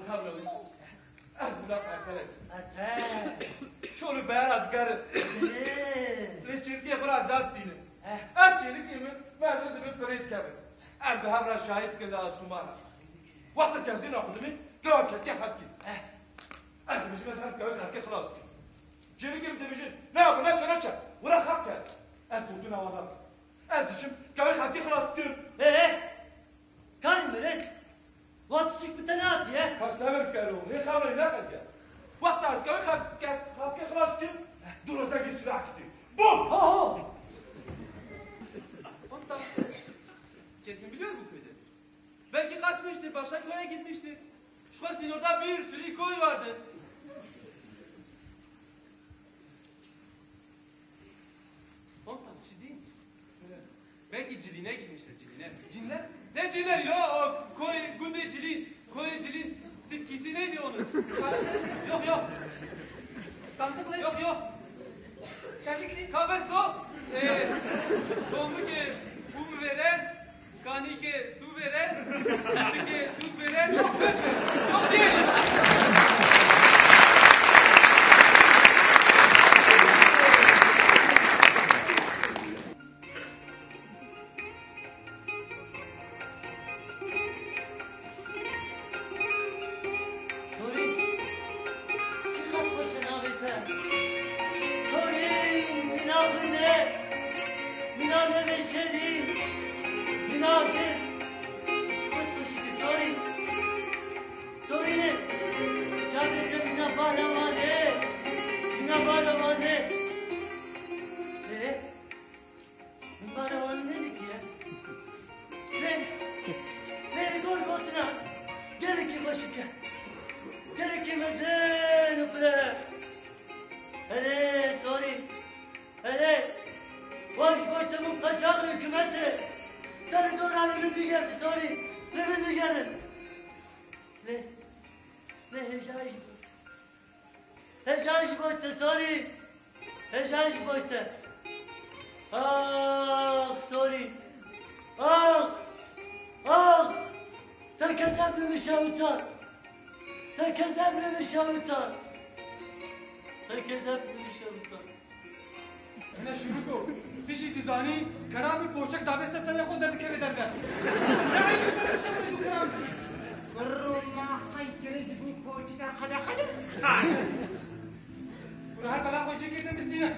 خبره از بلاب ارتلت ارتل چولو بیارد گره لیچیرگیه برا زاد دینه ارچیلی که من به فرید کبه ام به هم را شاهد کنده آسومانا وقت کسی ناخدمی گوه کتی خلکی از دمیشی مثلا گوه خلکی خلاص کن جیری گیم دمیشی نه ابو نچه ورا خب کرد از بودون آوادم از دیشم گوه خلکی خلاص کن کاری مرد وقت سیک بتناتیه که سبر کرو هی خبری نکرد گرد وقت از گوه خلکی خلاص کن دورو تکی سلاح کتی بوم Kesin biliyor bu köyde. Belki kaçmıştır, başka köye gitmiştir. Şu kesin orada bir sürü koy vardır. Ondan bir şey değil mi? Belki ciline gitmişler, ciline. Cinler? Ne cinler ya? O koy, günde cilin, koyucilin tilkisi neydi onun? Yok. Sandıklı? Yok. Kelikli? Kabesto. Dondu ki kum veren, kani ki su veren, sütü ki dut veren, yok dut veren. Yok değil. نه شروع کو پیشی دیزانی کرامی پوشک دابسته سر خود درد که بدر نه نمیش من شروع دو کرام برو ما خی کرش بو پوشک خدا برو هر بلا خوشی کردن بستینه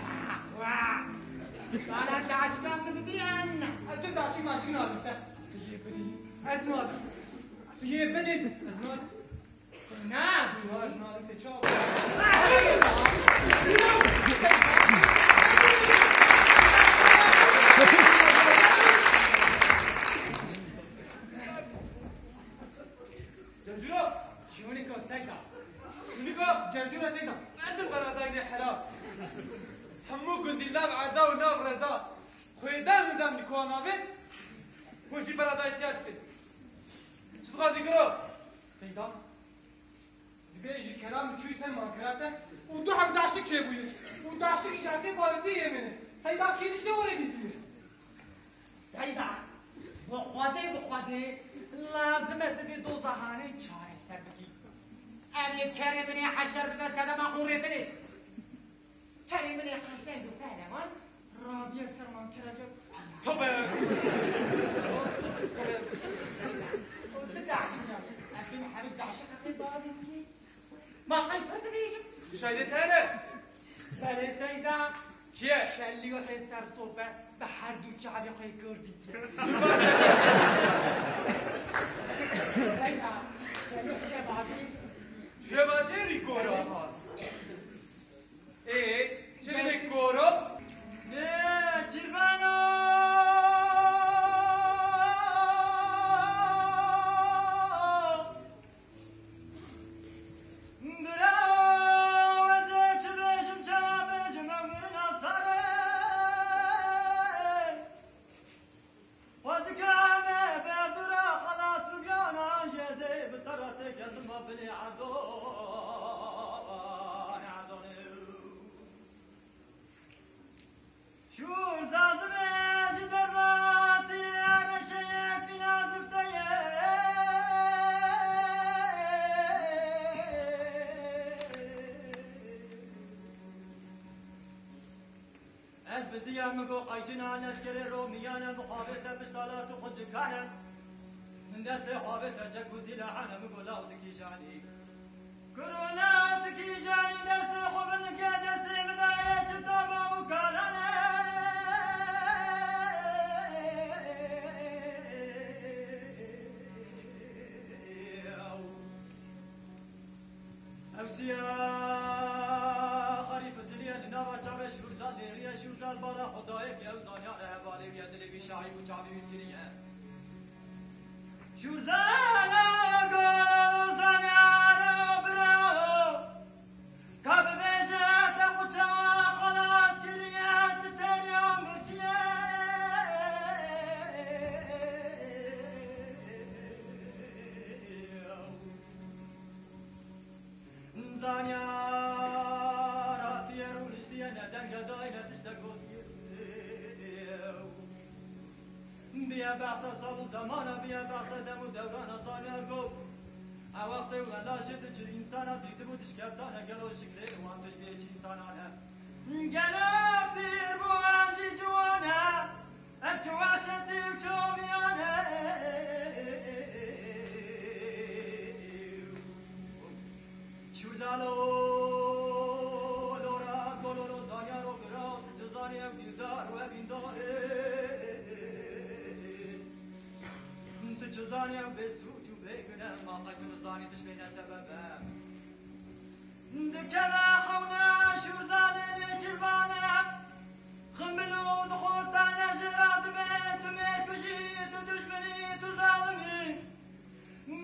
بالا داشکم بدیان تو داشی ماشین آدم تو یه بدی از نادم تو یه بدی از نادم نه بیو از نادم te ciao Şuniko Seyda. Şuniko Cercura Seyda. Nerede beradayne حرام. همو گندیلا عردا و ناب رضا. خویدن نظام نکواناوی. خوشی برادایتیات کرد. چه خواهی کرو؟ Seyda بیشی کرام چوی سن مانکراته و دو هم داشک چه بوید و داشک شاته بالدی یمنه Seyda کیش نه ولی دیدی Seyda bu خواده لازمه تبی دو زهانه چاره سر بگی اگه کریمنی حشر بده سدم خوره بده کریمنی حشر دو پهلوان رابیه سرمان کرده Tabii. بدعشی جانه ابیم حبیب دعشی قطعی بابی کی ما قلب پرده بیشم Şahide tane. بله سیدا Kiye? شلی و حسر صحبه به هر دو چعبی قوی گردید سیدا شلی چه باشی چه باشه ریکورو ها؟ چه ریکورو؟ نه چیروانو فزديا مكو قيجنا نشكر روميانا مقابلة بشتالات وخجكانا من دست قابلة جكوزي لحانا مكو لاودكي جاني كورونا ودكي جاني دست قبلك دست مدايا جتابا وكالانا أوسيا خريف الدنيا لنابا جابا شورزال ليريا شورزال بالا خدايك يا وزانيا رهبالي بيدلي بشاعي وجابي وكريا شورزال قولوا وزانيا ربراو كاب بيجا تقوشوا خلاص كريا تتريا مرجيا زانيا راتي رولشتينا دنگا داينا تشتاقو بيا بحث صاب زمانا بيا بحث دم ودورانا زانيا قو وقت ولا شفت جل إنسانا ديتبو تشكبتانا قالوا شكلي وان تشبيش إنسانا قالوا بير بواشي جوانا أبجواشتي وشوميانا شوزالو لورا كولورو زانيارو برات جزاني أبديدار وأبيندار تجزاني أبسوت وبيكنا ما قدر زاني تشبينا سببا دكما خونا شوزالي جربانا خملو دخوتانا جراد بيت ميكجيت دجمني تظالمي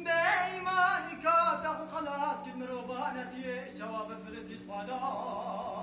بإيمانك تاخو خلاص كد مروبانتي جواب فلتش بادا